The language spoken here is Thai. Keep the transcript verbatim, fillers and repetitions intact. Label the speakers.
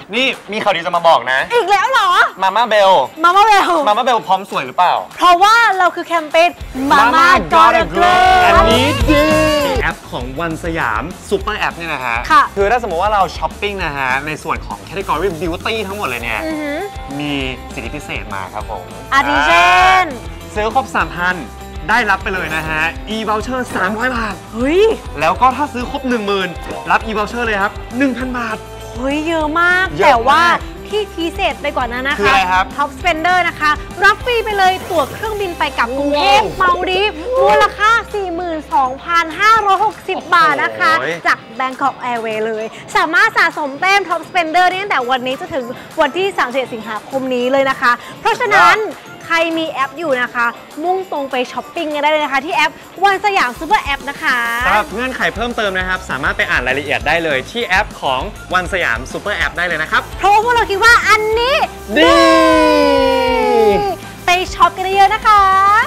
Speaker 1: นี่มีข่าวดีจะมาบอกนะ
Speaker 2: อีกแล้วเหรอ
Speaker 1: มาม่าเบล
Speaker 2: มาม่าเบล
Speaker 1: มาม่าเบลพร้อมสวยหรือเปล่า
Speaker 2: เพราะว่าเราคือแคมเปญ Mama Gotta Glow
Speaker 1: อันนี้ดีแอปของวันสยามซูเปอร์แอปเนี่ยนะฮะคือถ้าสมมติว่าเราช้อปปิ้งนะฮะในส่วนของแคตตากรีบิวตี้ทั้งหมดเลยเนี่ยมีสิทธิพิเศษมาครับผม
Speaker 2: อาทิเช่น
Speaker 1: ซื้อครบ สามพัน ได้รับไปเลยนะฮะ e-voucher สามร้อยบาท
Speaker 2: เฮ้ย
Speaker 1: แล้วก็ถ้าซื้อครบ หนึ่งหมื่น รับ e-voucher เลยครับ หนึ่งพัน บาท
Speaker 2: เฮ้ยเยอะมากแต่ว่าที่พิเศษไปกว่านั้นนะคะ
Speaker 1: คืออะไรครับ
Speaker 2: Top Spender นะคะรับฟรีไปเลยตั๋วเครื่องบินไปกับกรุงเทพมาดิฟมูลค่า สี่หมื่นสองพันห้าร้อยหกสิบ บาทนะคะจาก Bangkok Airways เลยสามารถสะสมแต้ม Top Spender ได้ตั้งแต่วันนี้จนถึงวันที่สามสิบเอ็ดสิงหาคมนี้เลยนะคะเพราะฉะนั้นใครมีแอปอยู่นะคะมุ่งตรงไปช้อปปิ้งกันได้เลยนะคะที่แอปวันสยามซูเปอร์แอปนะคะ
Speaker 1: สำหรับเงื่อนไขเพิ่มเติมนะครับสามารถไปอ่านรายละเอียดได้เลยที่แอปของวันสยามซูเปอร์แอปได้เลยนะครับ
Speaker 2: เพราะว่าพวกเราคิดว่าอันนี้
Speaker 1: ดี
Speaker 2: ไปช็อปกันเยอะๆนะคะ